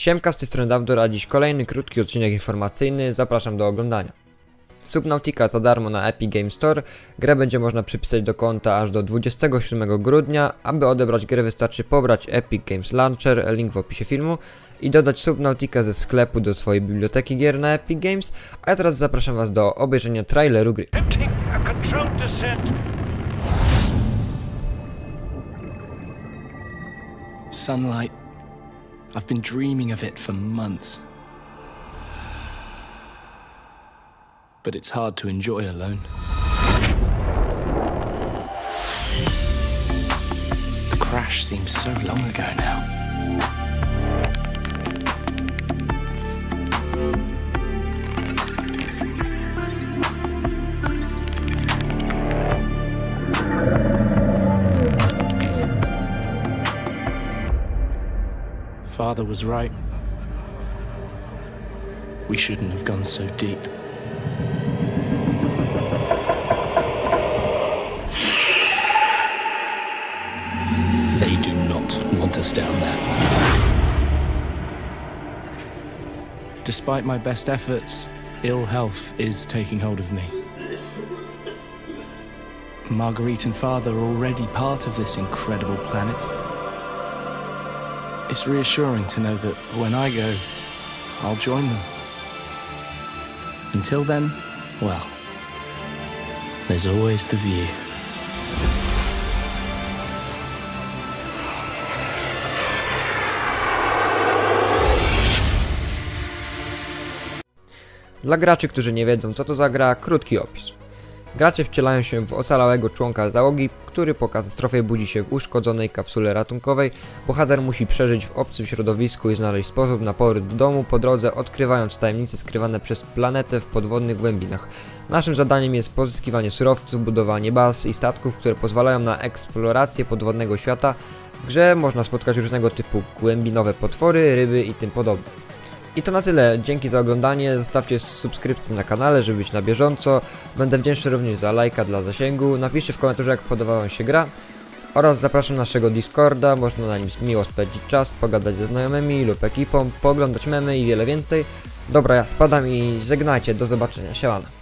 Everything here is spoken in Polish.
Siemka, z tej strony Dawdor, a dziś kolejny krótki odcinek informacyjny, zapraszam do oglądania. Subnautica za darmo na Epic Games Store, grę będzie można przypisać do konta aż do 27 grudnia, aby odebrać grę wystarczy pobrać Epic Games Launcher, link w opisie filmu i dodać Subnautica ze sklepu do swojej biblioteki gier na Epic Games, a ja teraz zapraszam was do obejrzenia traileru gry. Sunlight. I've been dreaming of it for months. But it's hard to enjoy alone. The crash seems so long ago now. Father was right. We shouldn't have gone so deep. They do not want us down there. Despite my best efforts, ill health is taking hold of me. Marguerite and Father are already part of this incredible planet. It's reassuring to know that when I go, I'll join them. Until then, well, there's always the view. Dla graczy, którzy nie wiedzą co to za gra, krótki opis. Gracze wcielają się w ocalałego członka załogi, który po katastrofie budzi się w uszkodzonej kapsule ratunkowej. Bohater musi przeżyć w obcym środowisku i znaleźć sposób na powrót do domu, po drodze odkrywając tajemnice skrywane przez planetę w podwodnych głębinach. Naszym zadaniem jest pozyskiwanie surowców, budowanie baz i statków, które pozwalają na eksplorację podwodnego świata. W grze można spotkać różnego typu głębinowe potwory, ryby i tym podobne. I to na tyle, dzięki za oglądanie, zostawcie subskrypcję na kanale, żeby być na bieżąco, będę wdzięczny również za lajka dla zasięgu, napiszcie w komentarzu jak podoba wam się gra oraz zapraszam na naszego Discorda, można na nim miło spędzić czas, pogadać ze znajomymi lub ekipą, pooglądać memy i wiele więcej. Dobra, ja spadam i żegnajcie, do zobaczenia, siemano.